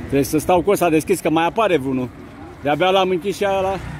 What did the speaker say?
Trebuie să stau cu ăsta deschis, că mai apare vreunul. De-abia l-am închis și ăla.